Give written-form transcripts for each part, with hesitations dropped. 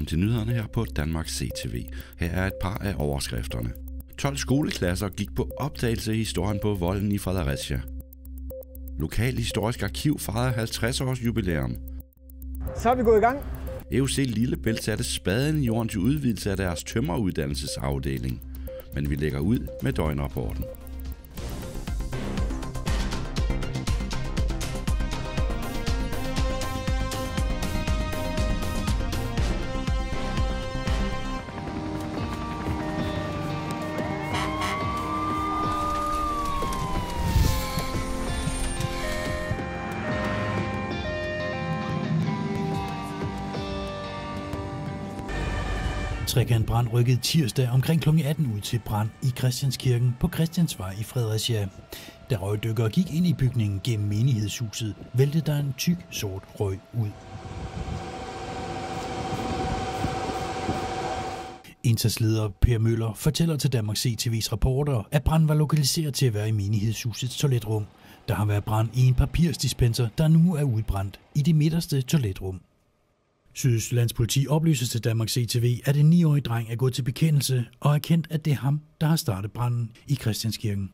Velkommen til nyhederne her på Danmarks CTV. Her er et par af overskrifterne. 12 skoleklasser gik på opdagelse i historien på volden i Fredericia. Lokal Historisk Arkiv fejrer 50 års jubilæum. Så er vi gået i gang. EUC Lillebælt satte spaden i jorden til udvidelse af deres tømmeruddannelsesafdeling. Men vi lægger ud med døgnrapporten. Trekantbrand rykkede tirsdag omkring kl. 18 ud til brand i Christianskirken på Christiansvej i Fredericia. Da røgdykkere gik ind i bygningen gennem menighedshuset, væltede der en tyk sort røg ud. Indsatsleder Per Møller fortæller til Danmarks CTV's reporter, at branden var lokaliseret til at være i menighedshusets toiletrum. Der har været brand i en papirsdispenser, der nu er udbrændt i det midterste toiletrum. Sydøstjyllands politi oplyser til Danmarks CTV, at en 9-årig dreng er gået til bekendelse og er kendt, at det er ham, der har startet branden i Christianskirken.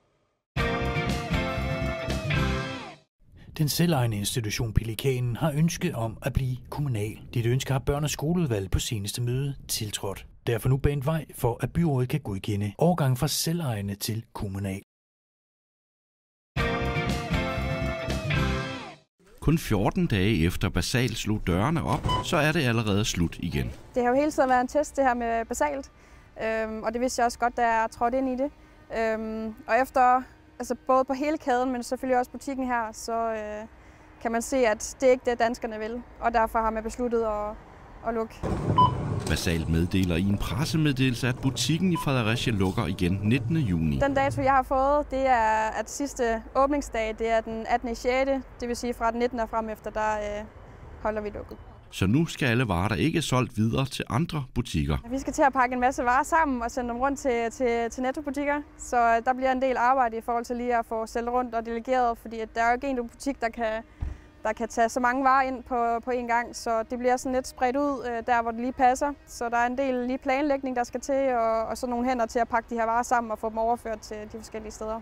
Den selvejende institution Pelikanen har ønske om at blive kommunal. Dette ønske har børn- og skoleudvalget på seneste møde tiltrådt. Derfor nu banet vej for, at byrådet kan godkende overgang fra selvejende til kommunal. Kun 14 dage efter Basalt slog dørene op, så er det allerede slut igen. Det har jo hele tiden været en test, det her med Basalt, og det vidste jeg også godt, da jeg trådte ind i det. Og efter, altså både på hele kæden, men selvfølgelig også butikken her, så kan man se, at det ikke er det, danskerne vil, og derfor har man besluttet at lukke. Basalt meddeler i en pressemeddelelse, at butikken i Fredericia lukker igen 19. juni. Den dato, jeg har fået, det er, at sidste åbningsdag, det er den 18. 6. Det vil sige fra den 19. og frem efter, der holder vi lukket. Så nu skal alle varer, der ikke er solgt, videre til andre butikker. Vi skal til at pakke en masse varer sammen og sende dem rundt til Netto-butikker. Så der bliver en del arbejde i forhold til lige at få sælget rundt og delegeret, fordi der er jo ikke en butik, der kan tage så mange varer ind på en gang, så det bliver sådan lidt spredt ud der, hvor det lige passer. Så der er en del lige planlægning, der skal til, og så nogle hænder til at pakke de her varer sammen og få dem overført til de forskellige steder.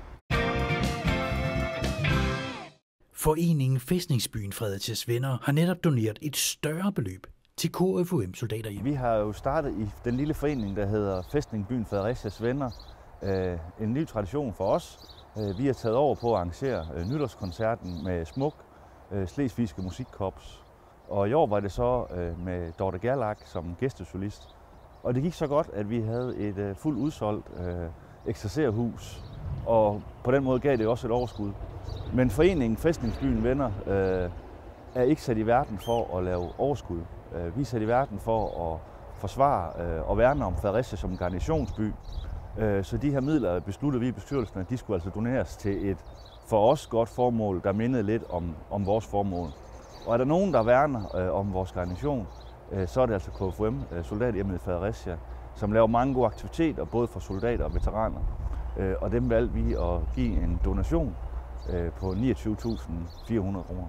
Foreningen Fæstningsbyen Fredericias Venner har netop doneret et større beløb til KFUM-soldater. Vi har jo startet i den lille forening, der hedder Fæstningsbyen Fredericias Venner. En ny tradition for os. Vi har taget over på at arrangere nytårskoncerten med Smuk, Slesvigske Musikkorps. Og i år var det så med Dorte Gerlach som gæstesolist. Og det gik så godt, at vi havde et fuldt udsolgt eksercerhus, og på den måde gav det også et overskud. Men foreningen Fæstningsbyen Venner er ikke sat i verden for at lave overskud. Vi er sat i verden for at forsvare og værne om Fredericia som garnisonsby. Så de her midler besluttede vi i bestyrelsen, at de skulle altså doneres til et for os godt formål, der mindede lidt om vores formål. Og er der nogen, der værner om vores garnison, så er det altså KFUM, Soldathjemmet i Fredericia, som laver mange gode aktiviteter, både for soldater og veteraner. Og dem valgte vi at give en donation på 29.400 kroner.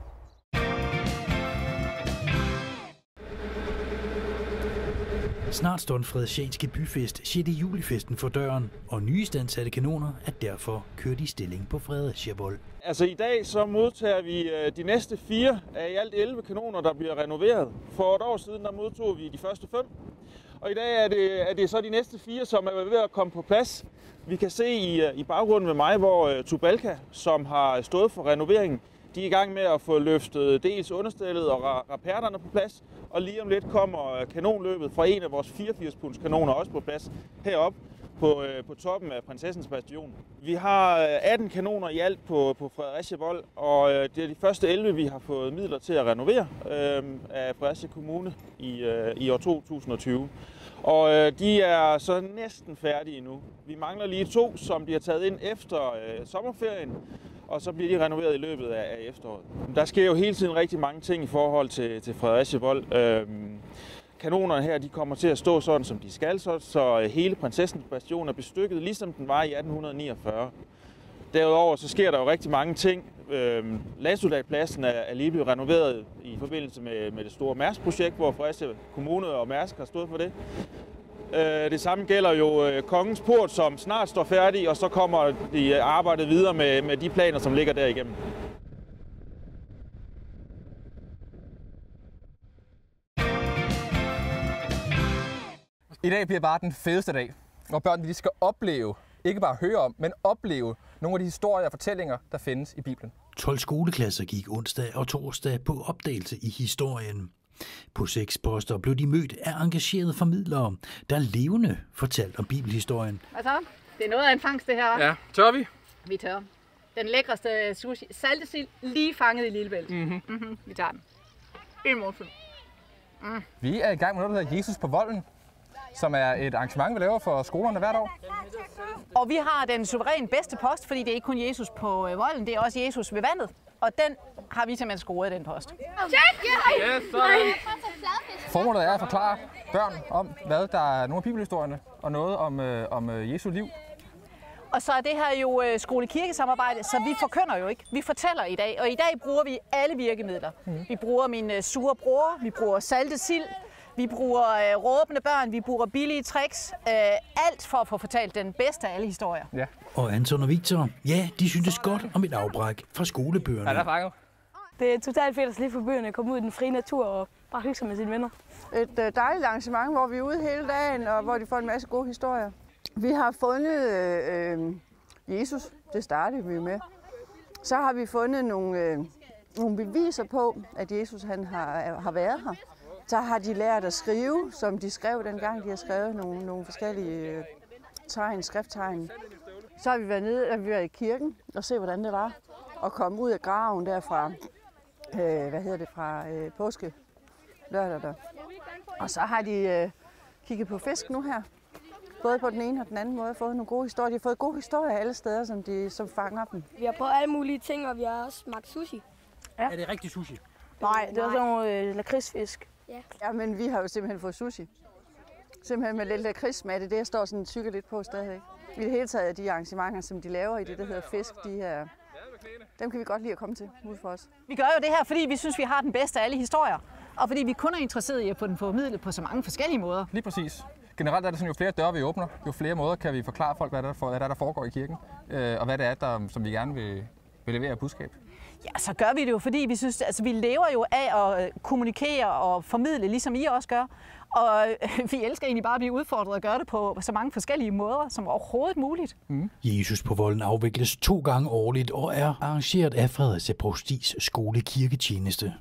Snart står den fredericianske byfest 6. julefesten for døren, og nyistandsatte kanoner er derfor kørt i stilling på Fredericia Vold. Altså i dag så modtager vi de næste 4 af i alt 11 kanoner, der bliver renoveret. For et år siden der modtog vi de første 5, og i dag er det så de næste 4, som er ved at komme på plads. Vi kan se i baggrunden med mig, hvor Tubalka, som har stået for renoveringen, de er i gang med at få løftet dels understellet og raperterne på plads, og lige om lidt kommer kanonløbet fra en af vores 84-punds kanoner også på plads heroppe på toppen af Prinsessens Bastion. Vi har 18 kanoner i alt på Fredericia Vold, og det er de første 11, vi har fået midler til at renovere af Fredericia Kommune i år 2020. Og de er så næsten færdige nu. Vi mangler lige 2, som de har taget ind efter sommerferien, og så bliver de renoveret i løbet af efteråret. Der sker jo hele tiden rigtig mange ting i forhold til Fredericia Vold. Kanonerne her, de kommer til at stå sådan, som de skal, så hele Prinsessens Bastion er bestykket, ligesom den var i 1849. Derudover så sker der jo rigtig mange ting. Landsoldatpladsen er lige blevet renoveret i forbindelse med det store Mærsk-projekt, hvor Fredericia Kommune og Mærsk har stået for det. Det samme gælder jo Kongens Port, som snart står færdig, og så kommer de arbejdet videre med de planer, som ligger derigennem. I dag bliver bare den fedeste dag, hvor børnene de skal opleve, ikke bare høre om, men opleve nogle af de historier og fortællinger, der findes i Bibelen. 12 skoleklasser gik onsdag og torsdag på opdagelse i historien. På 6 poster blev de mødt af engagerede formidlere, der levende fortalte om bibelhistorien. Hvad så? Det er noget af en fangst, det her. Ja, tør vi? Vi tør. Den lækreste sushi, saltesild, lige fanget i Lillebælt. Vi tager den. En målfuld. Vi er i gang med noget, der hedder Jesus på Volden, som er et arrangement, vi laver for skolerne hvert år. Og vi har den suverænt bedste post, fordi det er ikke kun Jesus på volden, det er også Jesus ved vandet. Og den har vi simpelthen scoret, den post. Formålet er at forklare børn om, hvad der er nogle af bibelhistorierne, og noget om Jesu liv. Og så er det her jo skole-kirkesamarbejde, så vi forkynder jo ikke. Vi fortæller i dag, og i dag bruger vi alle virkemidler. Vi bruger min sure bror, vi bruger saltesild, vi bruger råbende børn, vi bruger billige tricks. Alt for at få fortalt den bedste af alle historier. Ja. Og Anton og Victor, ja, de syntes godt om et afbræk fra skolebøgerne. Er der fanget? Det er totalt fedt at slippe for bøgerne, komme ud i den frie natur og bare hygge sig med sine venner. Et dejligt arrangement, hvor vi er ude hele dagen, og hvor de får en masse gode historier. Vi har fundet Jesus, det startede vi med. Så har vi fundet nogle beviser på, at Jesus han har været her. Så har de lært at skrive, som de skrev dengang. De har skrevet nogle forskellige skrifttegn. Så har vi været nede og vi var i kirken og se, hvordan det var at komme ud af graven derfra, fra påske lørdag der. Og så har de kigget på fisk nu her. Både på den ene og den anden måde fået nogle gode historier. De har fået gode historier alle steder, som fanger dem. Vi har prøvet alle mulige ting, og vi har også smagt sushi. Ja. Er det rigtig sushi? Nej, det er sådan nogle lakridsfisk. Ja, men vi har jo simpelthen fået sushi. Simpelthen med lidt lakridsmad, det er det, jeg står sådan og tykker lidt på stadigvæk. I det hele taget de arrangementer, som de laver i det, der hedder fisk, dem kan vi godt lide at komme til ude for os. Vi gør jo det her, fordi vi synes, vi har den bedste af alle historier. Og fordi vi kun er interesserede i at få den formidlet på så mange forskellige måder. Lige præcis. Generelt er det sådan, jo flere døre vi åbner, jo flere måder kan vi forklare folk, hvad der foregår i kirken. Og hvad det er, som vi gerne vil levere af budskab. Ja, så gør vi det jo, fordi vi synes, altså vi lever jo af at kommunikere og formidle, ligesom I også gør. Og vi elsker egentlig bare at blive udfordret og gøre det på så mange forskellige måder, som overhovedet muligt. Jesus på Volden afvikles 2 gange årligt og er arrangeret af Fredericia Provstis skole-kirketjeneste.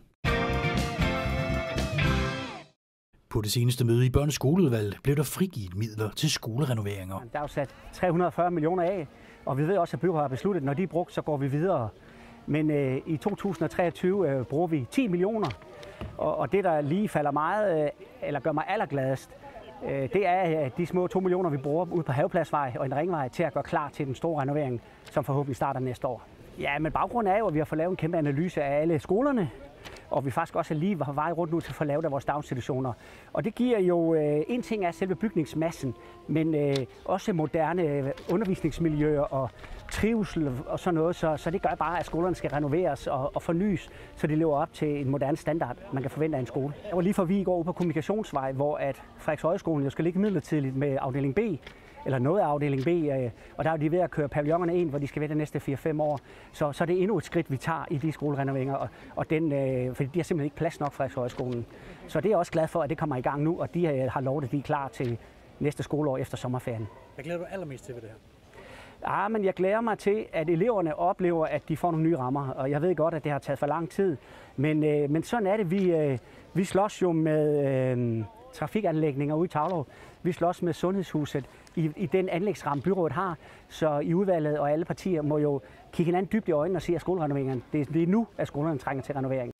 På det seneste møde i børneskoleudvalget blev der frigivet midler til skolerenoveringer. Der er jo sat 340 millioner af, og vi ved også, at byrådet har besluttet, at når de er brugt, så går vi videre. Men i 2023 bruger vi 10 millioner, og det, der lige falder meget, eller gør mig allergladest, det er de små 2 millioner, vi bruger ude på Havepladsvej og en ringvej til at gøre klar til den store renovering, som forhåbentlig starter næste år. Ja, men baggrunden er jo, at vi har fået lavet en kæmpe analyse af alle skolerne, og vi faktisk også lige har vej rundt nu til at få lavet af vores daginstitutioner. Og det giver jo, en ting er selve bygningsmassen, men også moderne undervisningsmiljøer og trivsel og sådan noget. Så det gør bare, at skolerne skal renoveres og fornyes, så de lever op til en moderne standard, man kan forvente af en skole. Jeg var lige forbi i går ude på Kommunikationsvej, hvor at Fredericia jo skal ligge midlertidigt med afdeling B, eller noget af afdeling B, og der er de ved at køre pavillonerne ind, hvor de skal være de næste 4-5 år. Så det er endnu et skridt, vi tager i de skolerenoveringer, og fordi de har simpelthen ikke plads nok fra Højskolen. Så det er jeg også glad for, at det kommer i gang nu, og de har lovet, at de er klar til næste skoleår efter sommerferien. Hvad glæder du allermest til ved det her? Ja, men jeg glæder mig til, at eleverne oplever, at de får nogle nye rammer, og jeg ved godt, at det har taget for lang tid, men sådan er det. Vi slås jo med trafikanlægninger ude i Taulov. Vi slås med sundhedshuset i den anlægsramme, byrådet har. Så i udvalget og alle partier må jo kigge hinanden dybt i øjnene og se, at skolerenoveringen, det er nu, at skolerne trænger til renovering.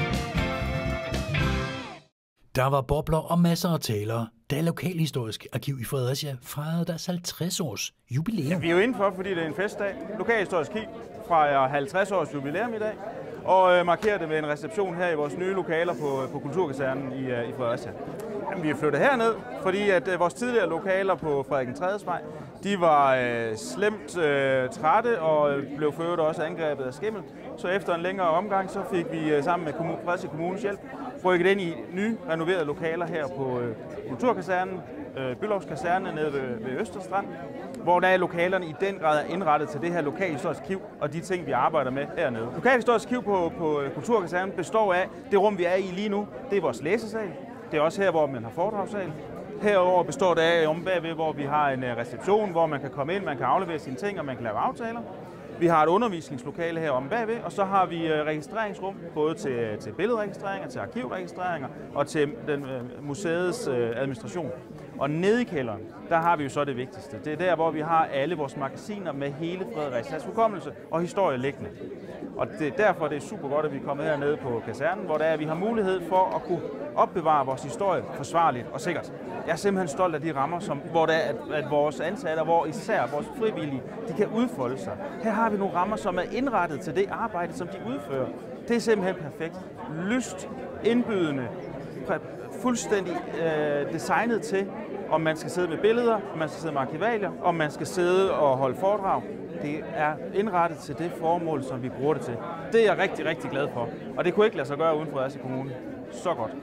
Der var bobler og masser af talere, da Lokalhistorisk Arkiv i Fredericia fejrede deres 50-års jubilæum. Ja, vi er jo indenfor, fordi det er en festdag. Lokalhistorisk Arkiv fejrer 50 års jubilæum i dag, og markerer det med en reception her i vores nye lokaler på Kulturkasernen i Fredericia. Jamen, vi er flyttet herned, fordi at vores tidligere lokaler på Frederik III's Vej, De var slemt trætte og blev for øvrigt også angrebet af skimmel. Så efter en længere omgang, så fik vi sammen med Fredericia Kommunes hjælp rykket ind i nye, renoverede lokaler her på Kulturkasernen, Bülows Kaserne nede ved Østerstrand, hvor der er lokalerne i den grad er indrettet til det her lokalhistoriske arkiv og de ting, vi arbejder med hernede. Lokalhistorisk arkiv på Kulturkasernen består af det rum, vi er i lige nu. Det er vores læsesal. Det er også her, hvor man har foredragssal. Herover består det af om bagved, hvor vi har en reception, hvor man kan komme ind, man kan aflevere sine ting og man kan lave aftaler. Vi har et undervisningslokale her om bagved, og så har vi registreringsrum, både til billedregistreringer, til arkivregistreringer og til museets administration. Og nede i kælderen, der har vi jo så det vigtigste. Det er der, hvor vi har alle vores magasiner med hele Fredericias hukommelse og historie liggende. Og det er derfor, det er super godt, at vi er kommet hernede på kasernen, hvor vi har mulighed for at kunne opbevare vores historie forsvarligt og sikkert. Jeg er simpelthen stolt af de rammer, hvor der er, at vores ansatte, hvor især vores frivillige, de kan udfolde sig. Her har vi nogle rammer, som er indrettet til det arbejde, som de udfører. Det er simpelthen perfekt. Lyst, indbydende, fuldstændig designet til, om man skal sidde med billeder, om man skal sidde med arkivalier, om man skal sidde og holde foredrag. Det er indrettet til det formål, som vi bruger det til. Det er jeg rigtig, rigtig glad for. Og det kunne ikke lade sig gøre uden for Fredericia Kommune. Så godt.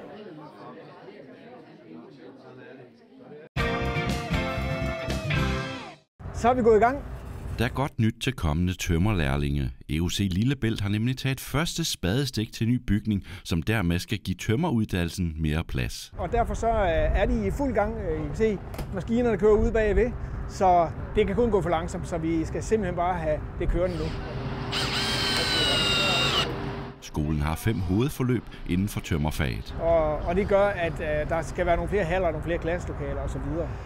Så er vi gået i gang. Der er godt nyt til kommende tømmerlærlinge. EUC Lillebælt har nemlig taget første spadestik til ny bygning, som dermed skal give tømmeruddannelsen mere plads. Og derfor så er de i fuld gang. I kan se, maskinerne kører ude bagved, så det kan kun gå for langsomt, så vi skal simpelthen bare have det kørende nu. Skolen har 5 hovedforløb inden for tømmerfaget. Og det gør, at der skal være nogle flere haller, nogle flere klasselokaler osv.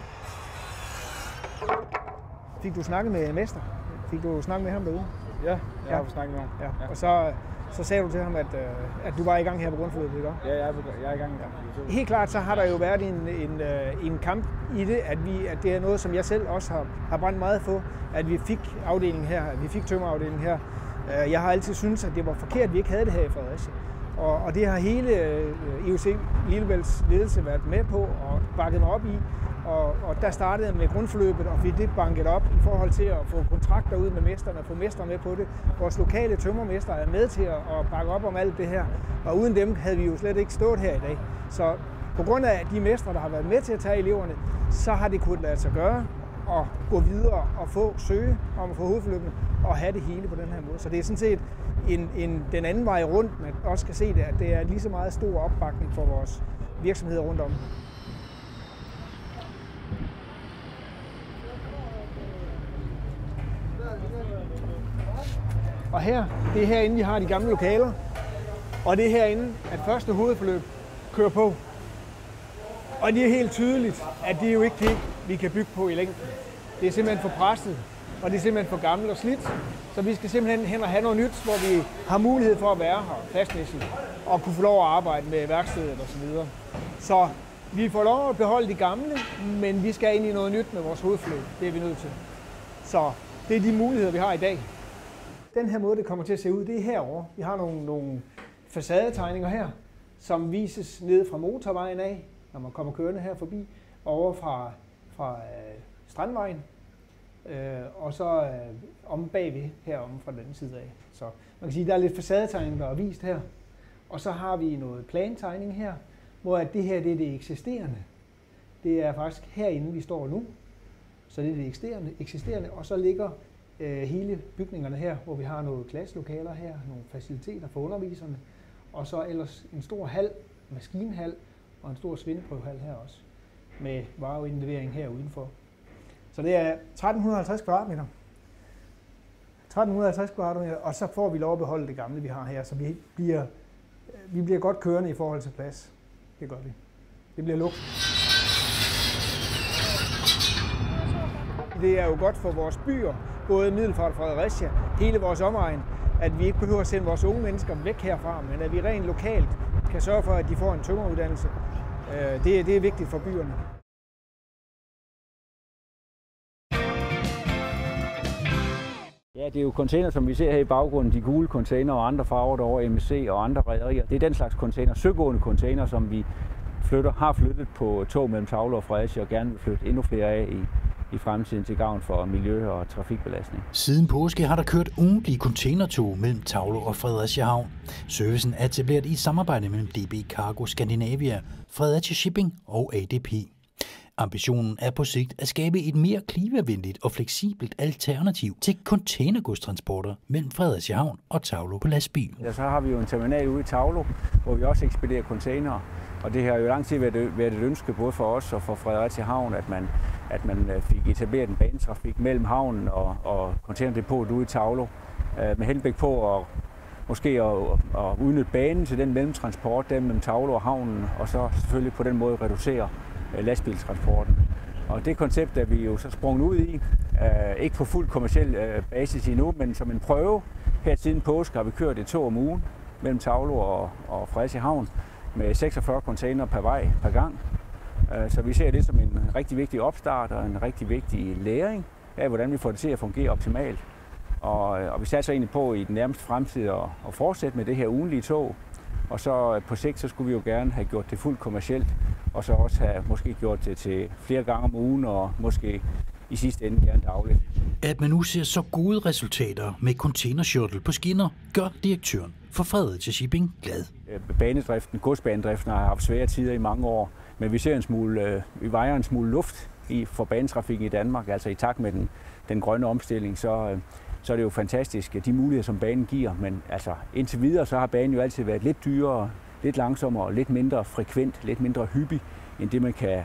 Fik du snakket med mester? Fik du snakket med ham derude? Ja, jeg har snakket med ham. Ja. Og så sagde du til ham, at du var i gang her på grundforløbet, ikke? Ja, jeg er i gang. Ja. Helt klart, så har der jo været en kamp i det, at det er noget, som jeg selv også har brændt meget for, at vi fik afdelingen her, at vi fik tømmerafdelingen her. Jeg har altid syntes, at det var forkert, at vi ikke havde det her i Fredericia. Og det har hele EUC Lillebælts ledelse været med på og bakket mig op i. Og der startede jeg med grundforløbet og fik det banket op i forhold til at få kontrakter ud med mesterne og få mestre med på det. Vores lokale tømmermester er med til at bakke op om alt det her, og uden dem havde vi jo slet ikke stået her i dag. Så på grund af de mestre, der har været med til at tage eleverne, så har det kunnet lade sig gøre at gå videre og søge om at få hovedforløbene og have det hele på den her måde. Så det er sådan set den anden vej rundt, man også kan se det, at det er lige så meget stor opbakning for vores virksomheder rundt om. Og det er herinde, vi har de gamle lokaler, og det er herinde, at første hovedforløb kører på. Og det er helt tydeligt, at det er jo ikke det, vi kan bygge på i længden. Det er simpelthen for presset, og det er simpelthen for gammelt og slidt. Så vi skal simpelthen hen og have noget nyt, hvor vi har mulighed for at være her pladsmæssigt og kunne få lov at arbejde med værkstedet osv. Så vi får lov at beholde de gamle, men vi skal ind i noget nyt med vores hovedforløb. Det er vi nødt til. Så det er de muligheder, vi har i dag. Den her måde, det kommer til at se ud, det er herovre. Vi har nogle facadetegninger her, som vises ned fra motorvejen af, når man kommer kørende her forbi, over fra Strandvejen, og så om bagved heromme fra den anden side af. Så man kan sige, at der er lidt facadetegning, der er vist her. Og så har vi noget plantegning her, hvor at det her det er det eksisterende. Det er faktisk herinde, vi står nu. Så det er det eksisterende, og så ligger hele bygningerne her, hvor vi har nogle klasselokaler her, nogle faciliteter for underviserne, og så ellers en stor hal, maskinhal, og en stor svindeprøvehal her også, med vareindlevering her udenfor. Så det er 1350 kvadratmeter. 1350 kvadratmeter, og så får vi lov at beholde det gamle, vi har her, så vi bliver godt kørende i forhold til plads. Det gør vi. Det bliver luksus. Det er jo godt for vores byer, både Middelfart og Fredericia, hele vores omegn, at vi ikke behøver at sende vores unge mennesker væk herfra, men at vi rent lokalt kan sørge for, at de får en tømmeruddannelse. Det er vigtigt for byerne. Ja, det er jo container, som vi ser her i baggrunden, de gule container og andre farver derovre, MSC og andre rederier. Det er den slags container, søgående container, som vi har flyttet på tog mellem Tavle og Fredericia og gerne vil flytte endnu flere af i fremtiden til gavn for miljø og trafikbelastning. Siden påske har der kørt ugentlige containertog mellem Taulå og Fredericia Havn. Servicen er etableret i et samarbejde mellem DB Cargo Scandinavia, Fredericia Shipping og ADP. Ambitionen er på sigt at skabe et mere klimavenligt og fleksibelt alternativ til containergodstransporter mellem Fredericia Havn og Taulå på lastbil. Ja, så har vi jo en terminal ude i Taulå, hvor vi også ekspederer containere. Og det har jo lang tid været et ønske både for os og for Fredericia Havn, at man fik etableret en banetrafik mellem havnen og containerdepotet ude i Taulå. Med henblik på at udnytte banen til den mellemtransport der mellem Taulå og havnen, og så selvfølgelig på den måde reducere lastbiltransporten. Og det koncept er vi jo så sprunget ud i, ikke på fuld kommerciel basis endnu, men som en prøve. Her siden påske har vi kørt et tog om ugen mellem Taulå og Fredericia Havn med 46 container per gang. Så vi ser det som en rigtig vigtig opstart og en rigtig vigtig læring af, hvordan vi får det til at fungere optimalt. Og vi satser egentlig på i den nærmeste fremtid at fortsætte med det her ugentlige tog. Og så på sigt så skulle vi jo gerne have gjort det fuldt kommercielt, og så også have måske gjort det til flere gange om ugen, og måske i sidste ende gerne dagligt. At man nu ser så gode resultater med containershuttle på skinner, gør direktøren for Fredericia Shipping glad. Godsbanedriften har haft svære tider i mange år, men vi vejer en smule luft for banetrafikken i Danmark. Altså i takt med den grønne omstilling, så er det jo fantastisk, de muligheder, som banen giver. Men altså, indtil videre så har banen jo altid været lidt dyrere, lidt langsommere, lidt mindre frekvent, lidt mindre hyppig, end det man kan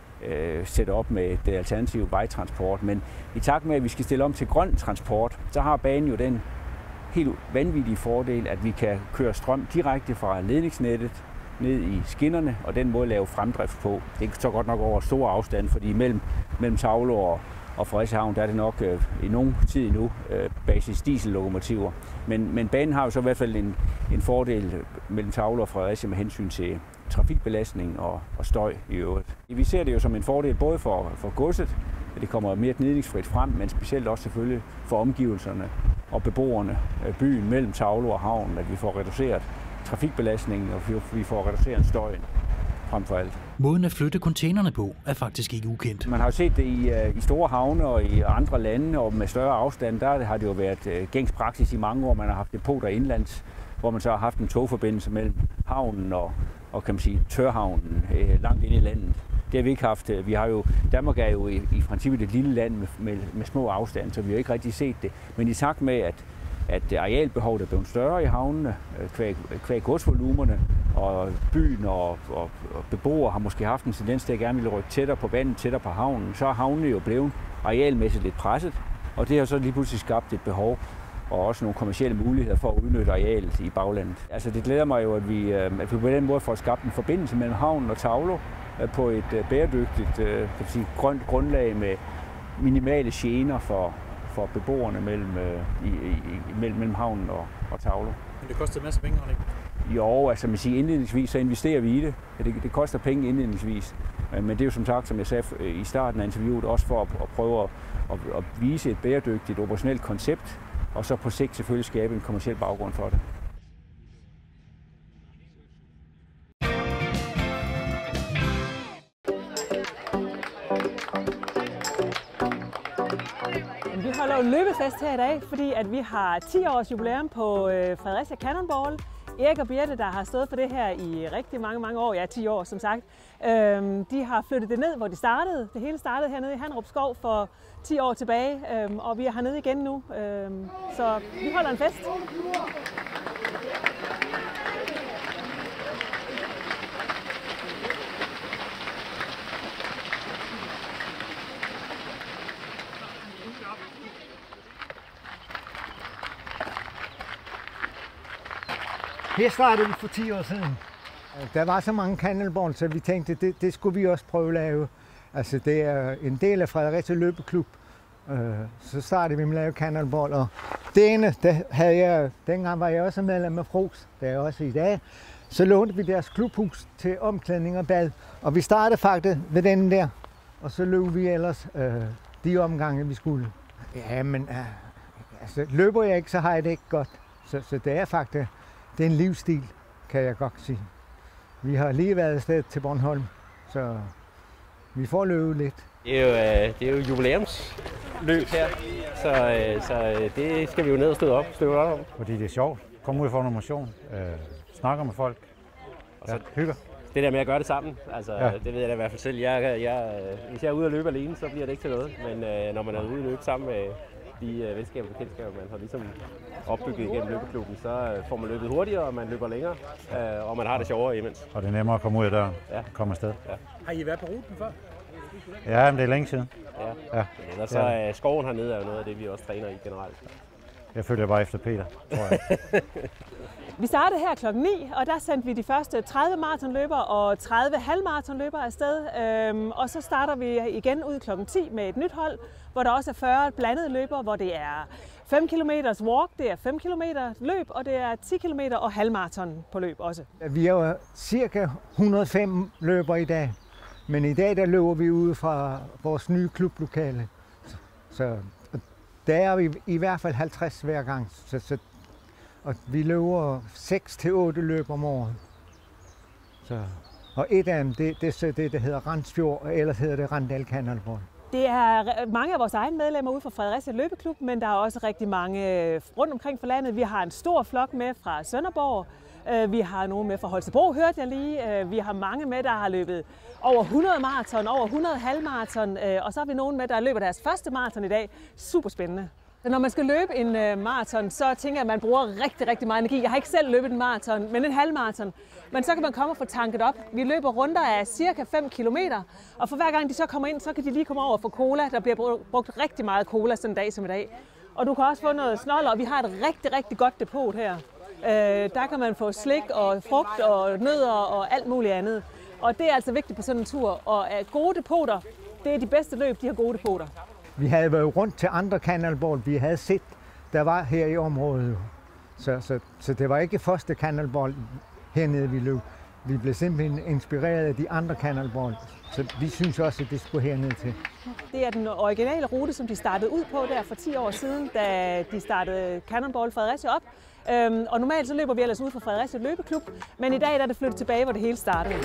sætte op med det alternative vejtransport. Men i takt med, at vi skal stille om til grøn transport, så har banen jo den helt vanvittige fordel, at vi kan køre strøm direkte fra ledningsnettet ned i skinnerne, og den måde lave fremdrift på. Det er så godt nok over store afstand, fordi mellem Taulå og Fredericia Havn, der er det nok i nogen tid endnu basis diesellokomotiver. Men banen har jo så i hvert fald en fordel mellem Taulå og Fredericia med hensyn til trafikbelastning og støj i øvrigt. Vi ser det jo som en fordel både for godset, at det kommer mere gnidningsfrit frem, men specielt også selvfølgelig for omgivelserne og beboerne byen mellem Taulå og havnen, at vi får reduceret trafikbelastningen, og vi får reduceret støjen frem for alt. Måden at flytte containerne på er faktisk ikke ukendt. Man har jo set det i store havne og i andre lande, og med større afstand, der har det jo været gængs praksis i mange år. Man har haft depoter indlands, hvor man så har haft en togforbindelse mellem havnen og kan man sige, tørhavnen langt ind i landet. Det har vi ikke haft. Danmark er jo i princippet et lille land med små afstande, så vi har ikke rigtig set det. Men i takt med, at arealbehovet er blevet større i havnene, kvæg godsvolumerne, og byen og beboere har måske haft en tendens til at gerne ville rykke tættere på vandet, tættere på havnen, så er havnene jo blevet arealmæssigt lidt presset, og det har så lige pludselig skabt et behov og også nogle kommercielle muligheder for at udnytte arealet i baglandet. Altså det glæder mig jo, at vi på den måde får skabt en forbindelse mellem havnen og Taulå på et bæredygtigt, grønt grundlag med minimale gener for beboerne mellem havnen og Taulå. Men det koster en masse penge, ikke? Jo, altså man siger indledningsvis, så investerer vi i det. Det koster penge indledningsvis. Men det er jo som sagt, som jeg sagde i starten af interviewet, også for at prøve at vise et bæredygtigt operationelt koncept, og så på sigt selvfølgelig skabe en kommerciel baggrund for det. Vi holder jo løbefest her i dag, fordi at vi har 10 års jubilæum på Fredericia Cannonball. Erik og Birte, der har stået for det her i rigtig mange år, ja 10 år som sagt, de har flyttet det ned, hvor de startede. Det hele startede hernede i Handerup Skov for 10 år tilbage, og vi er hernede igen nu, så vi holder en fest. Her startede vi for 10 år siden. Der var så mange cannonball, så vi tænkte, det skulle vi også prøve at lave. Altså, det er en del af Fredericia Løbeklub. Så startede vi med at lave cannonball, og det ene, dengang var jeg også medlem af Fros, det er jeg også i dag. Så lånte vi deres klubhus til omklædning og bad, og vi startede faktisk ved den der, og så løb vi ellers de omgange, vi skulle. Ja, men altså, løber jeg ikke, så har jeg det ikke godt. Så det er faktisk... Det er en livsstil, kan jeg godt sige. Vi har lige været afsted til Bornholm, så Vi får løbet lidt. Det er jo jubilæumsløb her, så det skal vi jo ned og støve op om. Fordi det er sjovt. Kom ud og få noget motion. Snakker med folk. Ja, hygger. Det der med at gøre det sammen, altså, ja. Det ved jeg da i hvert fald selv. Hvis jeg er ude at løbe alene, så bliver det ikke til noget. Men når man er ude at løbe sammen med de venskaber og bekendtskaber, man har ligesom opbygget igennem løbeklubben, så får man løbet hurtigere, og man løber længere, og man har det sjovere imens. Og det er nemmere at komme ud af døren, komme afsted. Ja. Har I været på ruten før? Ja, men det er længe siden. Ja. Ellers så skoven hernede er jo noget af det, vi også træner i generelt. Jeg følger bare efter Peter, tror jeg. Vi startede her klokken 9, og der sendte vi de første 30 maratonløbere og 30 halvmaratonløbere afsted. Og så starter vi igen ud klokken 10 med et nyt hold, hvor der også er 40 blandede løbere, hvor det er 5 km walk, det er 5 km løb, og det er 10 km og halvmaraton på løb også. Vi er jo cirka 105 løbere i dag, men i dag der løber vi ude fra vores nye klublokale. Så der er vi i hvert fald 50 hver gang. Og vi løber 6-8 løb om året. Og et af dem, det er det, der hedder Randsfjord, og ellers hedder det Randal Kanalbold. Det er mange af vores egne medlemmer ude fra Fredericia Løbeklub, men der er også rigtig mange rundt omkring for landet. Vi har en stor flok med fra Sønderborg. Vi har nogen med fra Holstebro, hørte jeg lige. Vi har mange med, der har løbet over 100 maraton, over 100 halvmaraton. Og så har vi nogen med, der løber deres første maraton i dag. Super spændende. Når man skal løbe en maraton, så tænker jeg, at man bruger rigtig, rigtig meget energi. Jeg har ikke selv løbet en maraton, men en halvmaraton. Men så kan man komme og få tanket op. Vi løber runder af cirka 5 km, og for hver gang de så kommer ind, så kan de lige komme over og få cola. Der bliver brugt rigtig meget cola sådan en dag som i dag. Og du kan også få noget snoller, og vi har et rigtig, rigtig godt depot her. Der kan man få slik og frugt og nødder og alt muligt andet. Og det er altså vigtigt på sådan en tur. Og gode depoter, det er de bedste løb, de har gode depoter. Vi havde været rundt til andre kanalbold, vi havde set, der var her i området. Så det var ikke første kanalbold hernede, vi løb. Vi blev simpelthen inspireret af de andre kanalbold, så vi synes også, at det skulle hernede til. Det er den originale rute, som de startede ud på der for 10 år siden, da de startede Cannonball Fredericia op. Og normalt så løber vi ellers ud fra Fredericia Løbeklub, men i dag er det flyttet tilbage, hvor det hele startede.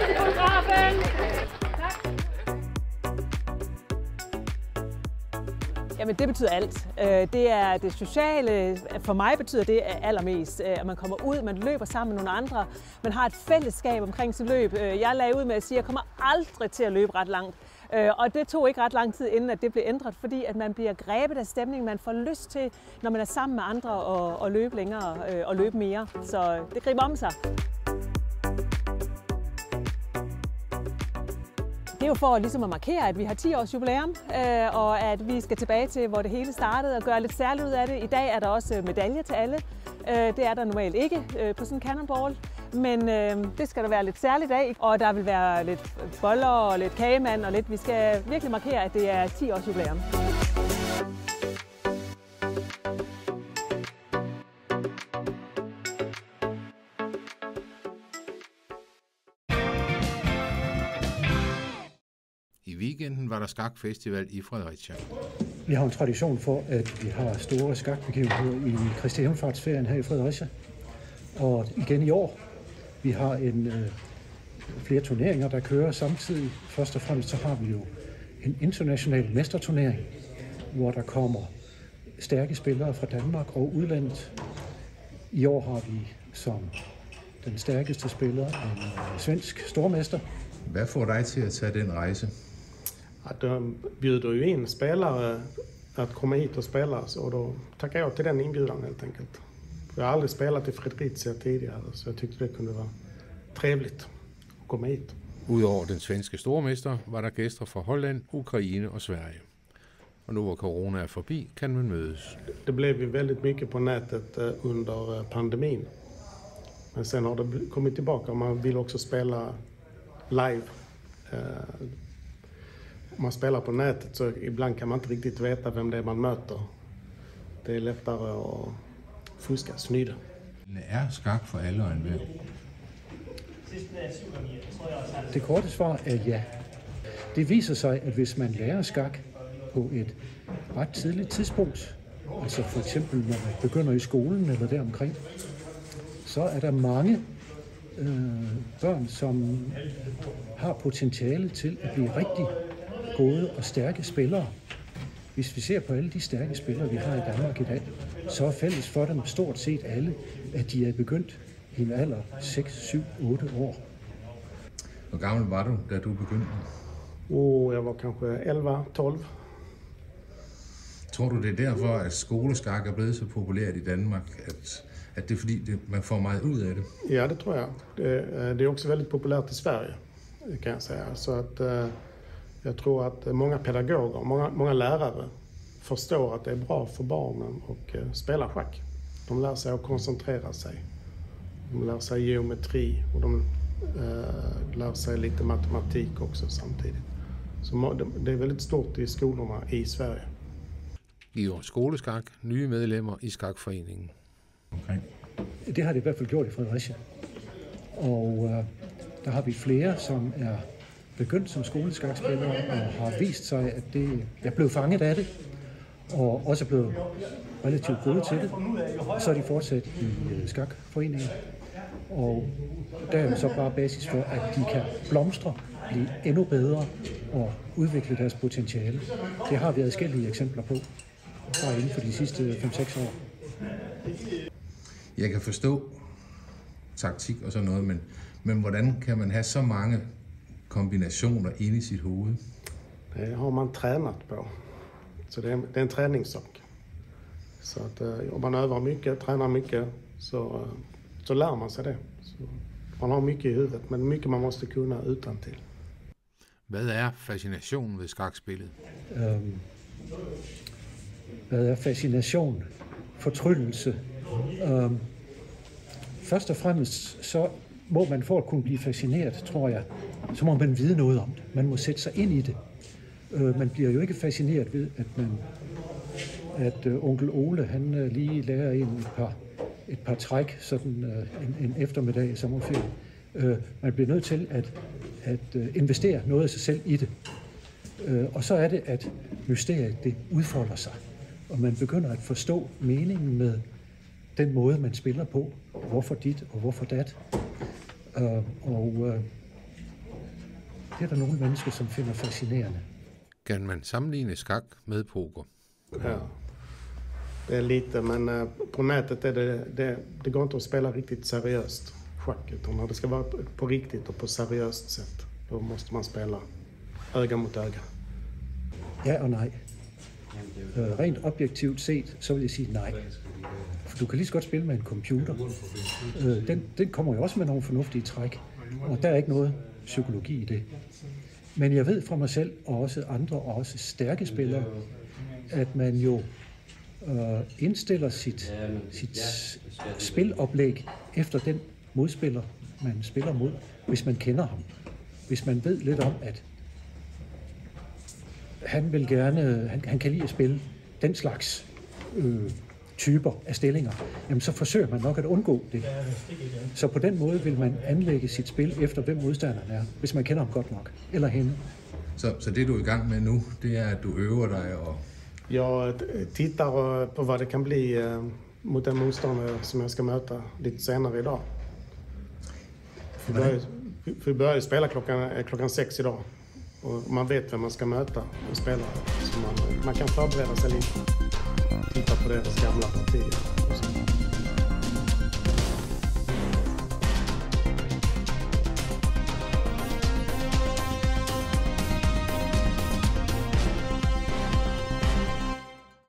Jamen det betyder alt. Det er det sociale. For mig betyder det allermest, at man kommer ud, man løber sammen med nogle andre. Man har et fællesskab omkring sit løb. Jeg lagde ud med at sige, at jeg kommer aldrig til at løbe ret langt. Og det tog ikke ret lang tid, inden at det blev ændret, fordi at man bliver grebet af stemningen. Man får lyst til, når man er sammen med andre, at løbe længere og løbe mere. Så det griber om sig. Det er jo for ligesom at markere, at vi har 10 års jubilæum, og at vi skal tilbage til, hvor det hele startede, og gøre lidt særligt ud af det. I dag er der også medaljer til alle. Det er der normalt ikke på sådan en cannonball, men det skal der være lidt særligt af. Og der vil være lidt boller og lidt kagemand og lidt. Vi skal virkelig markere, at det er 10 års jubilæum. I weekenden var der skakfestival i Fredericia. Vi har en tradition for, at vi har store skakbegivenheder i Kristi Himmelfartsferien her i Fredericia. Og igen i år, vi har flere turneringer, der kører samtidig. Først og fremmest så har vi jo en international mesterturnering, hvor der kommer stærke spillere fra Danmark og udlandet. I år har vi som den stærkeste spiller en svensk stormester. Hvad får dig till att ta den rejse? Att de bjuder ju in spelare att komma hit och spela, och då tackar jag till den inbjudan helt enkelt. Jag har aldrig spelat i Fredericia tidigare, så jag tyckte det kunde vara trevligt att komma hit. Udover den svenske stormester var der gæster fra Holland, Ukraine og Sverige. Och nu hvor corona är förbi kan man mødes. Det blev ju väldigt mycket på nätet under pandemin. Men sen har det kommit tillbaka. Man vill också spela live. Om man spelar på nätet så ibland kan man inte riktigt veta vem det är man möter. Det är lättare att fuska, snyde. Er skak for alle og enhver? Det korte svar er ja. Det viser sig, at hvis man lærer skak på et ret tidligt tidspunkt, altså for eksempel når man begynder i skolen eller deromkring, så er der mange børn, som har potentiale til at blive rigtig gode og stærke spillere. Hvis vi ser på alle de stærke spillere, vi har i Danmark i dag, så er fælles for dem stort set alle, at de er begyndt i en alder 6, 7, 8 år. Hvor gammel var du, da du begyndte? Jeg var kanskje 11-12. Tror du, det er derfor, at skoleskak er blevet så populært i Danmark, at det er fordi, man får meget ud af det? Ja, det tror jeg. Det är också väldigt populärt i Sverige, kan jag säga. Så att jag tror att många pedagoger, många lärare förstår att det är bra för barnen att spela schack. De lär sig att koncentrera sig. De lär sig geometri och de lär sig lite matematik också samtidigt. Så det är väldigt stort i skolorna i Sverige. Giver skoleskak nye medlemmer i skakforeningen. Okay. Det har det i hvert fald gjort i Fredericia. Og der har vi flere, som er begyndt som skoleskakspillere og har vist sig, at det er blevet fanget af det, og også er blevet relativt gode til det. Så er de fortsat i skakforeningen, og der er så bare basis for, at de kan blomstre, blive endnu bedre og udvikle deres potentiale. Det har vi adskillige eksempler på, bare inden for de sidste 5-6 år. Jeg kan forstå taktik og sådan noget, men hvordan kan man have så mange kombinationer inde i sit hoved? Det har man tränat på. Så det är en träningssak. Så att om man övar mycket, tränar mycket, så lär man sig det. Så man har mycket i huvudet, men mycket man måste kunna utantill. Hvad er fascinationen ved skakspillet? Hvad er fascination? Fortryllelse? Først og fremmest, så må man for at kunne blive fascineret, tror jeg, så må man vide noget om det. Man må sætte sig ind i det. Man bliver jo ikke fascineret ved, at onkel Ole, han lige lærer en et par træk, sådan en eftermiddag i sommerferien. Man bliver nødt til at investere noget af sig selv i det. Og så er det, at mysteriet, det udfolder sig. Og man begynder at forstå meningen med den måde, man spiller på. Hvorfor dit og hvorfor dat. Det er der nogle mennesker, som finder fascinerende. Kan man sammenligne skak med poker? Ja, det är lite, men på nätet är det går inte att spela riktigt seriöst schack, utan när det ska vara på riktigt och på seriöst sätt, då måste man spela öga mot öga. Ja og nej. Rent objektivt set, så vil jeg sige nej. For du kan lige så godt spille med en computer. Den kommer jo også med nogle fornuftige træk, og der er ikke noget psykologi i det. Men jeg ved fra mig selv, og også andre, og også stærke spillere, at man jo indstiller sit spiloplæg efter den modspiller, man spiller mod, hvis man kender ham. Hvis man ved lidt om, at han kan lide at spille den slags typer af stillinger, jamen så forsøger man nok at undgå det. Så på den måde vil man anlægge sit spil efter, hvem modstanderen er, hvis man kender ham godt nok, eller hende. Så det du er i gang med nu, det er, at du øver dig og... Jag tittar på vad det kan bli mot den motståndare som jag ska möta lite senare idag. Vi börjar spela klockan 6 idag. Och man vet vem man ska möta och spela. Så man kan förbereda sig lite. Titta på deras gamla partier.